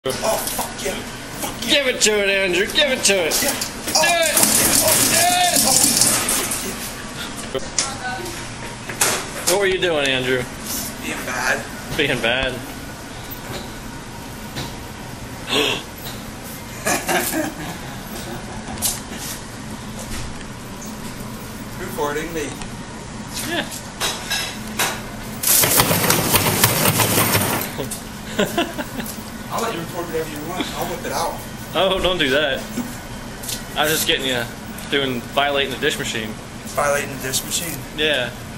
Oh, fuck yeah. Fuck yeah. Give it to it, Andrew. Give it to it. Yeah. Do it. Do it. What were you doing, Andrew? Being bad. Being bad. Recording me. Yeah. I'll let you record whatever you want. I'll whip it out. Oh, don't do that. I was just getting you doing violating the dish machine. Violating the dish machine. Yeah.